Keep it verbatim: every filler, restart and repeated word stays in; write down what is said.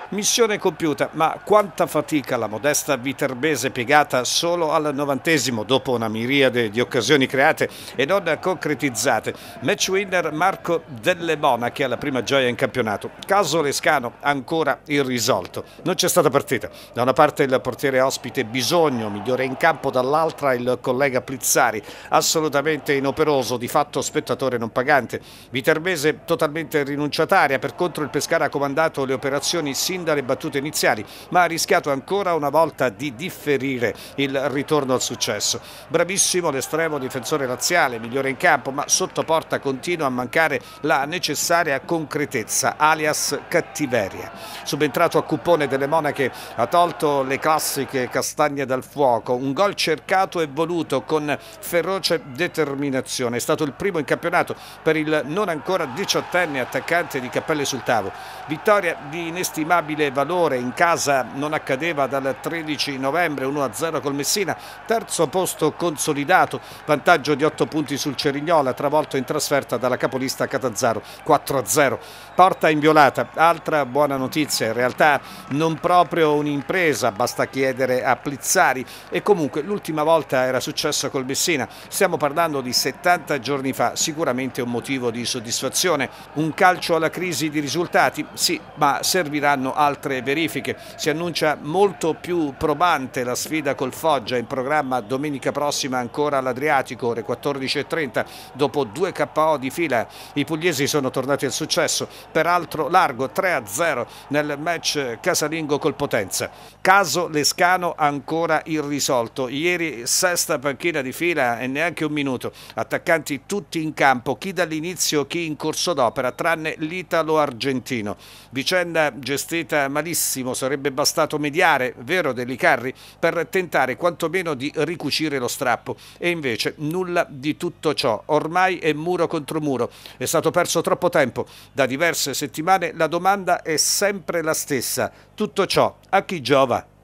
Missione compiuta, ma quanta fatica la modesta viterbese piegata solo al novantesimo dopo una miriade di occasioni create e non concretizzate. Match winner Marco Delle Monache alla prima gioia in campionato. Caso Lescano ancora irrisolto. Non c'è stata partita. Da una parte il portiere ospite Bisogno, migliore in campo, dall'altra il collega Plizzari, assolutamente inoperoso, di fatto spettatore non pagante. Viterbese totalmente rinunciataria, per contro il Pescara ha comandato le operazioni sin dalle battute iniziali, ma ha rischiato ancora una volta di differire il ritorno al successo. Bravissimo l'estremo difensore laziale, migliore in campo, ma sotto porta continua a mancare la necessaria concretezza, alias cattiveria. Subentrato a Cuppone, Delle Monache ha tolto le classiche castagne dal fuoco, un gol cercato e voluto con feroce determinazione. È stato il primo in campionato per il non ancora diciottenne attaccante di Cappelle sul Tavo. Vittoria di inestimabile valore, in casa non accadeva dal tredici novembre, uno a zero col Messina, terzo posto consolidato, vantaggio di otto punti sul Cerignola, travolto in trasferta dalla capolista Catanzaro, quattro a zero. Porta inviolata, altra buona notizia, in realtà non proprio un'impresa, basta chiedere a Plizzari, e comunque l'ultima volta era successo col Messina, stiamo parlando di settanta giorni fa, sicuramente un motivo di soddisfazione. Un calcio alla crisi di risultati? Sì, ma serviranno altre verifiche. Si annuncia molto più probante la sfida col Foggia, in programma domenica prossima ancora all'Adriatico, ore quattordici e trenta, dopo due K O di fila. I pugliesi sono tornati al successo, peraltro largo, tre a zero nel match casalingo col Potenza. Caso Lescano ancora irrisolto, ieri sesta panchina di fila e neanche un minuto, attaccanti tutti in campo, chi dall'inizio chi in corso d'opera, tranne l'italo-argentino. Vicenda gestita malissimo, sarebbe bastato mediare, vero Deli Carri, per tentare quantomeno di ricucire lo strappo, e invece nulla di tutto ciò. Ormai è muro contro muro, è stato perso troppo tempo. Da diverse settimane la domanda è sempre la stessa: tutto ciò a chi giova?